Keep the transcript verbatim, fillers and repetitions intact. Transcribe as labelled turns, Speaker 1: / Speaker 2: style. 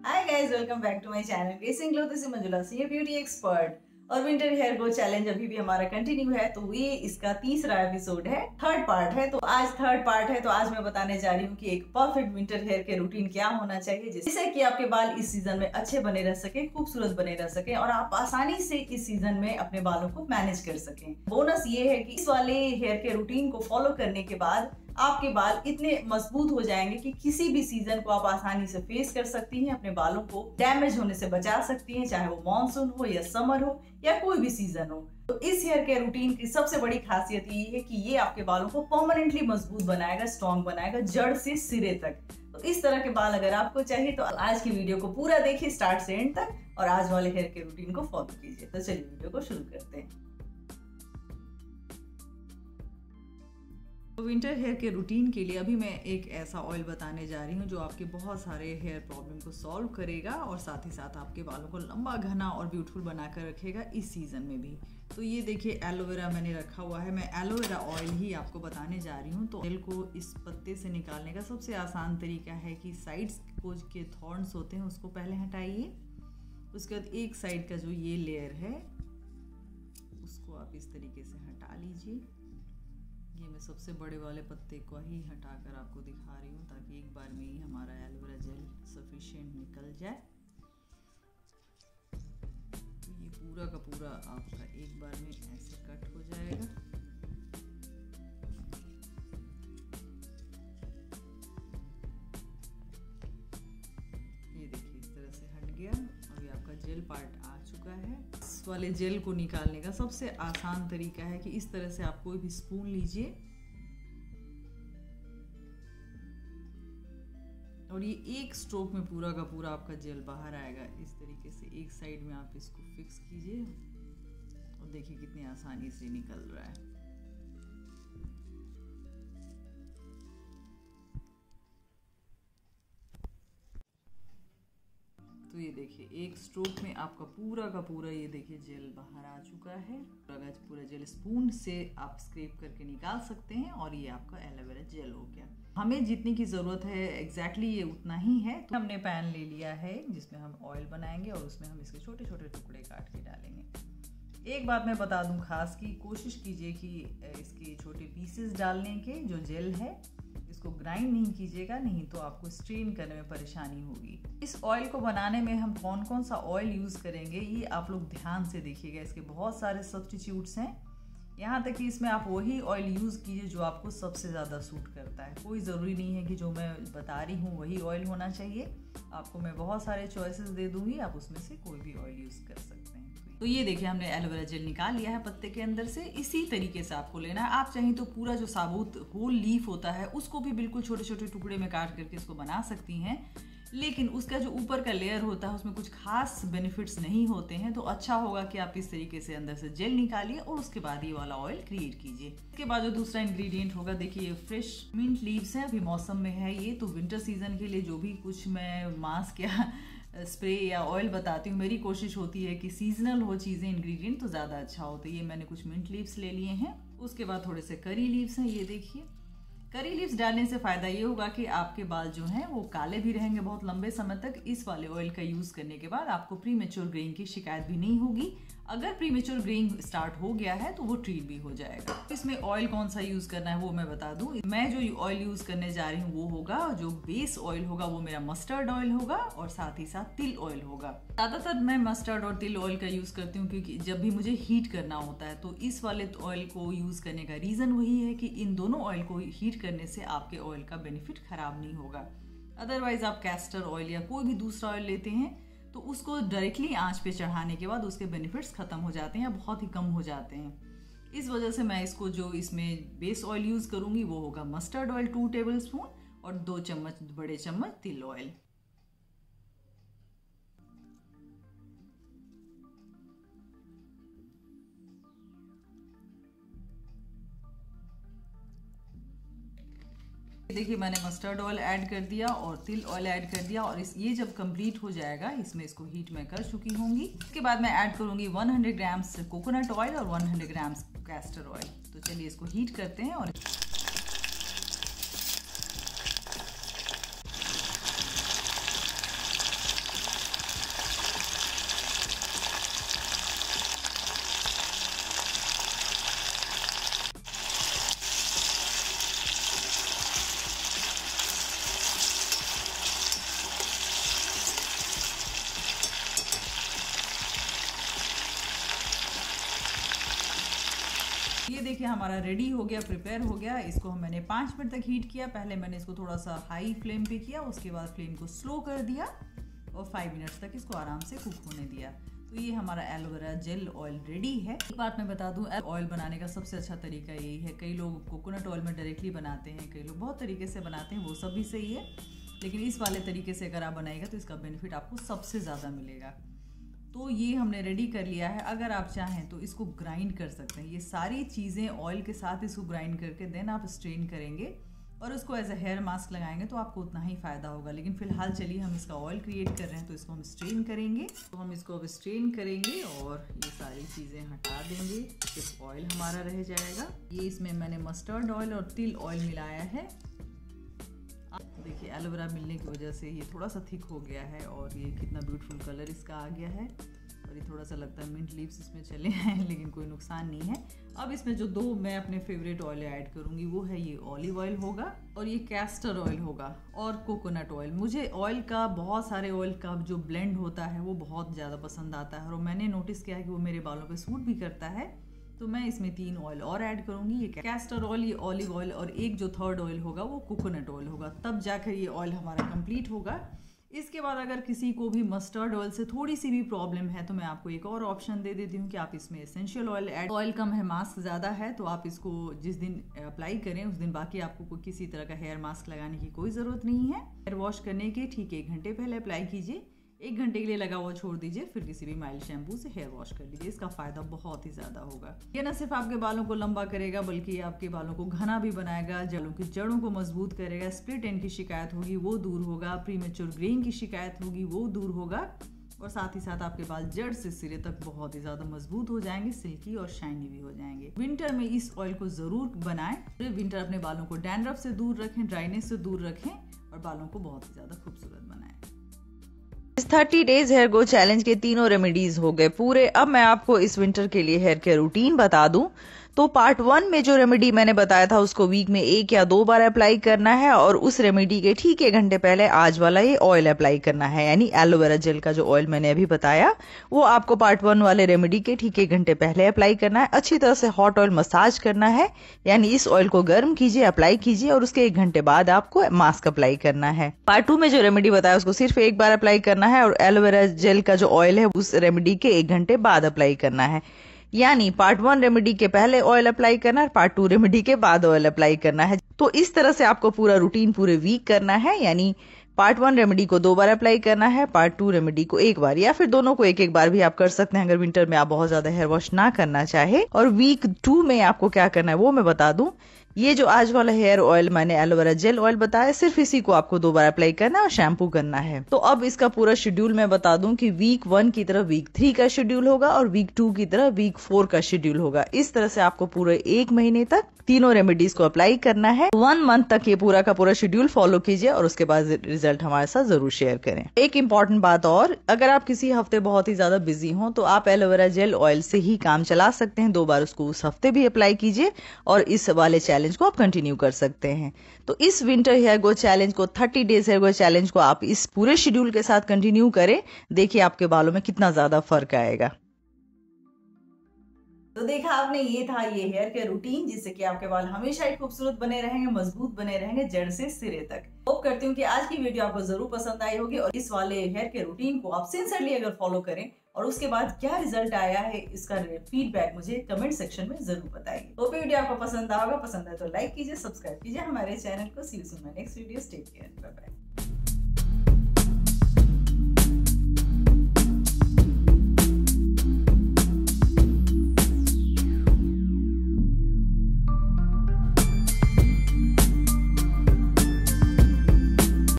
Speaker 1: Hi guys, welcome back to my channel gracing glow. This is Manjula Singh, beauty expert. और winter hair growth challenge अभी भी हमारा continue है, तो ये इसका तीसरा एपिसोड है, थर्ड पार्ट है। तो आज थर्ड पार्ट है, तो आज मैं बताने जा रही हूँ कि एक परफेक्ट विंटर हेयर के रूटीन क्या होना चाहिए जिससे कि आपके बाल इस सीजन में अच्छे बने रह सके, खूबसूरत बने रह सके और आप आसानी से इस सीजन में अपने बालों को मैनेज कर सकें। बोनस ये है कि इस वाले हेयर के रूटीन को फॉलो करने के बाद आपके बाल इतने मजबूत हो जाएंगे कि किसी भी सीजन को आप आसानी से फेस कर सकती हैं, अपने बालों को डैमेज होने से बचा सकती हैं, चाहे वो मानसून हो या समर हो या कोई भी सीजन हो। तो इस हेयर केयर रूटीन की सबसे बड़ी खासियत ये है कि ये आपके बालों को परमानेंटली मजबूत बनाएगा, स्ट्रॉन्ग बनाएगा, जड़ से सिरे तक। तो इस तरह के बाल अगर आपको चाहिए तो आज की वीडियो को पूरा देखिए स्टार्ट से एंड तक और आज वाले हेयर केयर रूटीन को फॉलो कीजिए। तो चलिए वीडियो को शुरू करते हैं। तो विंटर हेयर के रूटीन के लिए अभी मैं एक ऐसा ऑयल बताने जा रही हूँ जो आपके बहुत सारे हेयर प्रॉब्लम को सॉल्व करेगा और साथ ही साथ आपके बालों को लंबा, घना और ब्यूटीफुल बनाकर रखेगा इस सीजन में भी। तो ये देखिए एलोवेरा मैंने रखा हुआ है, मैं एलोवेरा ऑयल ही आपको बताने जा रही हूँ। तो ऑयल को इस पत्ते से निकालने का सबसे आसान तरीका है कि साइड्स को के थॉर्न्स होते हैं उसको पहले हटाइए। उसके बाद एक साइड का जो ये लेयर है उसको आप इस तरीके से हटा लीजिए। ये मैं सबसे बड़े वाले पत्ते को ही हटाकर आपको दिखा रही हूँ ताकि एक बार में ही हमारा एलोवेरा जेल सफिशिएंट निकल जाए। तो ये पूरा का पूरा आपका एक बार में ऐसे कट हो जाएगा। ये देखिए इस तरह से हट गया। अभी आपका जेल पार्ट आ चुका है। इस वाले जेल को निकालने का सबसे आसान तरीका है कि इस तरह से आप कोई भी स्पून लीजिए और ये एक स्ट्रोक में पूरा का पूरा आपका जेल बाहर आएगा। इस तरीके से एक साइड में आप इसको फिक्स कीजिए और देखिए कितनी आसानी से निकल रहा है। तो ये देखिए एक स्ट्रोक में आपका पूरा का पूरा ये देखिए जेल बाहर आ चुका है। पूरा पूरा जेल स्पून से आप स्क्रैप करके निकाल सकते हैं और ये आपका एलोवेरा जेल हो गया। हमें जितनी की ज़रूरत है एग्जैक्टली ये उतना ही है। तो हमने पैन ले लिया है जिसमें हम ऑयल बनाएंगे और उसमें हम इसके छोटे छोटे टुकड़े काट के डालेंगे। एक बात मैं बता दूं खास की, कोशिश कीजिए कि इसके छोटे पीसेस डालने के, जो जेल है इसको ग्राइंड नहीं कीजिएगा, नहीं तो आपको स्ट्रेन करने में परेशानी होगी। इस ऑयल को बनाने में हम कौन कौन सा ऑयल यूज़ करेंगे ये आप लोग ध्यान से देखिएगा। इसके बहुत सारे सब्स्टिट्यूट्स हैं, यहाँ तक कि इसमें आप वही ऑयल यूज़ कीजिए जो आपको सबसे ज़्यादा सूट करता है। कोई ज़रूरी नहीं है कि जो मैं बता रही हूँ वही ऑयल होना चाहिए। आपको मैं बहुत सारे चॉइसेस दे दूँगी, आप उसमें से कोई भी ऑयल यूज़ कर सकते हैं। तो ये देखिए हमने एलोवेरा जेल निकाल लिया है पत्ते के अंदर से। इसी तरीके से आपको लेना है। आप चाहें तो पूरा जो साबुत होल लीफ होता है उसको भी बिल्कुल छोटे छोटे टुकड़े में काट करके इसको बना सकती हैं, लेकिन उसका जो ऊपर का लेयर होता है उसमें कुछ खास बेनिफिट्स नहीं होते हैं। तो अच्छा होगा कि आप इस तरीके से अंदर से जेल निकालिए और उसके बाद ये वाला ऑयल क्रिएट कीजिए। इसके बाद जो दूसरा इंग्रेडिएंट होगा, देखिए फ्रेश मिंट लीव्स हैं, अभी मौसम में है ये। तो विंटर सीजन के लिए जो भी कुछ मैं मास्क या स्प्रे या ऑयल बताती हूँ, मेरी कोशिश होती है कि सीजनल हो चीज़ें, इंग्रेडिएंट तो ज़्यादा अच्छा हो। तो ये मैंने कुछ मिंट लीव्स ले लिए हैं। उसके बाद थोड़े से करी लीव्स हैं, ये देखिए। करी लीव्स डालने से फ़ायदा ये होगा कि आपके बाल जो हैं वो काले भी रहेंगे बहुत लंबे समय तक। इस वाले ऑयल का यूज़ करने के बाद आपको प्रीमेच्योर ग्रेइंग की शिकायत भी नहीं होगी। अगर प्रीमेच्योर ग्रेइंग स्टार्ट हो गया है तो वो ट्रीट भी हो जाएगा। इसमें ऑयल कौन सा यूज़ करना है वो मैं बता दूं। मैं जो ऑयल यूज़ करने जा रही हूँ वो होगा, जो बेस ऑयल होगा वो मेरा मस्टर्ड ऑयल होगा और साथ ही साथ तिल ऑयल होगा। ज़्यादातर मैं मस्टर्ड और तिल ऑयल का यूज़ करती हूँ क्योंकि जब भी मुझे हीट करना होता है तो इस वाले ऑयल को यूज़ करने का रीज़न वही है कि इन दोनों ऑयल को हीट करने से आपके ऑयल का बेनिफिट खराब नहीं होगा। अदरवाइज आप कैस्टर ऑयल या कोई भी दूसरा ऑयल लेते हैं तो उसको डायरेक्टली आंच पे चढ़ाने के बाद उसके बेनिफिट्स खत्म हो जाते हैं या बहुत ही कम हो जाते हैं। इस वजह से मैं इसको जो इसमें बेस ऑयल यूज़ करूँगी वो होगा mustard oil two tablespoon और दो चम्मच बड़े चम्मच तिल ऑयल। देखिए मैंने मस्टर्ड ऑयल ऐड कर दिया और तिल ऑयल ऐड कर दिया और इस ये जब कंप्लीट हो जाएगा इसमें इसको हीट मैं कर चुकी होंगी। इसके बाद मैं ऐड करूंगी सौ ग्राम्स कोकोनट ऑयल और सौ ग्राम्स कैस्टर ऑयल। तो चलिए इसको हीट करते हैं और देखिए हमारा रेडी हो गया, प्रिपेयर हो गया। इसको मैंने पाँच मिनट तक हीट किया। पहले मैंने इसको थोड़ा सा हाई फ्लेम पे किया, उसके बाद फ्लेम को स्लो कर दिया और फाइव मिनट्स तक इसको आराम से कुक होने दिया। तो ये हमारा एलोवेरा जेल ऑयल रेडी है। एक बात मैं बता दूं, ऑयल बनाने का सबसे अच्छा तरीका यही है। कई लोग कोकोनट ऑयल में डायरेक्टली बनाते हैं, कई लोग बहुत तरीके से बनाते हैं, वो सब भी सही है, लेकिन इस वाले तरीके से अगर आप बनाएगा तो इसका बेनिफिट आपको सबसे ज़्यादा मिलेगा। तो ये हमने रेडी कर लिया है। अगर आप चाहें तो इसको ग्राइंड कर सकते हैं। ये सारी चीज़ें ऑयल के साथ इसको ग्राइंड करके देन आप स्ट्रेन करेंगे और उसको एज ए हेयर मास्क लगाएंगे तो आपको उतना ही फ़ायदा होगा। लेकिन फिलहाल चलिए हम इसका ऑयल क्रिएट कर रहे हैं, तो इसको हम स्ट्रेन करेंगे। तो हम इसको अब स्ट्रेन करेंगे और ये सारी चीज़ें हटा देंगे, सिर्फ ऑयल हमारा रह जाएगा। ये इसमें मैंने मस्टर्ड ऑयल और तिल ऑयल मिलाया है। देखिए एलोवेरा मिलने की वजह से ये थोड़ा सा थिक हो गया है और ये कितना ब्यूटीफुल कलर इसका आ गया है। और ये थोड़ा सा लगता है मिंट लीव्स इसमें चले हैं, लेकिन कोई नुकसान नहीं है। अब इसमें जो दो मैं अपने फेवरेट ऑयल ऐड करूँगी वो है ये ऑलिव ऑयल होगा और ये कैस्टर ऑयल होगा और कोकोनट ऑयल। मुझे ऑयल का, बहुत सारे ऑयल का जो ब्लेंड होता है वो बहुत ज़्यादा पसंद आता है और मैंने नोटिस किया है कि वो मेरे बालों पे सूट भी करता है। तो मैं इसमें तीन ऑयल और ऐड करूँगी, ये कैस्टर ऑयल, ये ऑलिव ऑयल और एक जो थर्ड ऑयल होगा वो कोकोनट ऑयल होगा। तब जाकर ये ऑयल हमारा कंप्लीट होगा। इसके बाद अगर किसी को भी मस्टर्ड ऑयल से थोड़ी सी भी प्रॉब्लम है तो मैं आपको एक और ऑप्शन दे देती हूँ कि आप इसमें एसेंशियल ऑयल ऐड, ऑयल कम है मास्क ज़्यादा है, तो आप इसको जिस दिन अप्लाई करें उस दिन बाकी आपको कोई किसी तरह का हेयर मास्क लगाने की कोई ज़रूरत नहीं है। हेयर वॉश करने के ठीक एक घंटे पहले अप्लाई कीजिए, एक घंटे के लिए लगा हुआ छोड़ दीजिए, फिर किसी भी माइल्ड शैम्पू से हेयर वॉश कर लीजिए। इसका फायदा बहुत ही ज़्यादा होगा। ये न सिर्फ आपके बालों को लंबा करेगा बल्कि आपके बालों को घना भी बनाएगा, जड़ों की जड़ों को मजबूत करेगा, स्प्लिट एंड की शिकायत होगी वो दूर होगा, प्रीमेच्योर ग्रेइंग की शिकायत होगी वो दूर होगा और साथ ही साथ आपके बाल जड़ से सिरे तक बहुत ही ज़्यादा मजबूत हो जाएंगे, सिल्की और शाइनी भी हो जाएंगे। विंटर में इस ऑयल को ज़रूर बनाएं। विंटर अपने बालों को डैंड्रफ से दूर रखें, ड्राइनेस से दूर रखें और बालों को बहुत ही ज़्यादा खूबसूरत बनाएं।
Speaker 2: इस thirty days hair grow challenge के तीनों रेमेडीज हो गए पूरे। अब मैं आपको इस विंटर के लिए हेयर केयर रूटीन बता दूं। तो पार्ट वन में जो रेमेडी मैंने बताया था उसको वीक में एक या दो बार अप्लाई करना है और उस रेमेडी के ठीक एक घंटे पहले आज वाला ये ऑयल अप्लाई करना है, यानी एलोवेरा जेल का जो ऑयल मैंने अभी बताया वो आपको पार्ट वन वाले रेमेडी के ठीक एक घंटे पहले अप्लाई करना है। अच्छी तरह से हॉट ऑयल मसाज करना है, यानी इस ऑयल को गर्म कीजिए, अप्लाई कीजिए और उसके एक घंटे बाद आपको मास्क अप्लाई करना है। पार्ट टू में जो रेमेडी बताया उसको सिर्फ एक बार अप्लाई करना है और एलोवेरा जेल का जो ऑयल है उस रेमेडी के एक घंटे बाद अप्लाई करना है। यानी पार्ट वन रेमेडी के पहले ऑयल अप्लाई करना है, पार्ट टू रेमेडी के बाद ऑयल अप्लाई करना है। तो इस तरह से आपको पूरा रूटीन पूरे वीक करना है, यानी पार्ट वन रेमेडी को दो बार अप्लाई करना है, पार्ट टू रेमेडी को एक बार, या फिर दोनों को एक एक बार भी आप कर सकते हैं अगर विंटर में आप बहुत ज्यादा हेयर वॉश ना करना चाहे। और वीक टू में आपको क्या करना है वो मैं बता दूं। ये जो आज वाला हेयर ऑयल मैंने एलोवेरा जेल ऑयल बताया, सिर्फ इसी को आपको दो बार अप्लाई करना है और शैम्पू करना है। तो अब इसका पूरा शेड्यूल मैं बता दूं कि वीक वन की तरह वीक थ्री का शेड्यूल होगा और वीक टू की तरह वीक फोर का शेड्यूल होगा। इस तरह से आपको पूरे एक महीने तक तीनों रेमेडीज को अप्लाई करना है। वन मंथ तक ये पूरा का पूरा शेड्यूल फॉलो कीजिए और उसके बाद रिजल्ट हमारे साथ जरूर शेयर करें। एक इम्पॉर्टेंट बात और, अगर आप किसी हफ्ते बहुत ही ज्यादा बिजी हो तो आप एलोवेरा जेल ऑयल से ही काम चला सकते हैं। दो बार उसको उस हफ्ते भी अप्लाई कीजिए और इस वाले चैलेंज को आप कंटिन्यू कर सकते हैं। तो इस विंटर हेयर ग्रो चैलेंज को, thirty days hair grow challenge को आप इस पूरे शेड्यूल के साथ कंटिन्यू करें। देखिए आपके बालों में कितना ज्यादा फर्क आएगा।
Speaker 1: तो देखा आपने, ये था ये हेयर केयर रूटीन जिससे कि आपके बाल हमेशा ही खूबसूरत बने रहेंगे, मजबूत बने रहेंगे जड़ से सिरे तक। होप करती हूँ कि आज की वीडियो आपको जरूर पसंद आई होगी और इस वाले हेयर केयर रूटीन को आप सिंसियरली अगर फॉलो करें और उसके बाद क्या रिजल्ट आया है इसका फीडबैक मुझे कमेंट सेक्शन में जरूर बताइए। होप वीडियो आपको पसंद आएगा, पसंद है तो लाइक कीजिए, सब्सक्राइब कीजिए हमारे चैनल को। See you soon my next video, take care, bye bye.